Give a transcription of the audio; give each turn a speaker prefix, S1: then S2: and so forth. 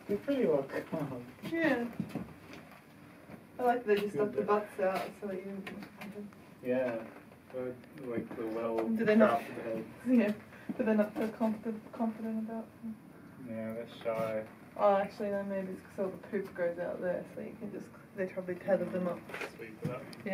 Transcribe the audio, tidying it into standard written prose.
S1: They're pretty well calm.
S2: Yeah. I like they just stuff the butts out so that you
S1: Yeah. Like the well-crafted
S2: Do they not?
S1: heads.
S2: Yeah. Do they not feel confident about them?
S1: Yeah, they're shy.
S2: Oh, actually, no, maybe it's because all the poop goes out there, so you can just, they probably tether them up.
S1: Sweep it up.
S2: Yeah.